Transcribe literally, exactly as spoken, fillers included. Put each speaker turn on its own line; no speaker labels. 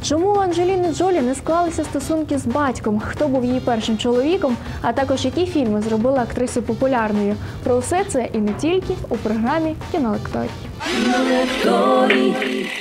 Чому у Анджеліни Джолі не склалися стосунки з батьком? Хто був її першим чоловіком? А також які фільми зробили актрису популярною? Про все це і не тільки у програмі «Кінолекторій».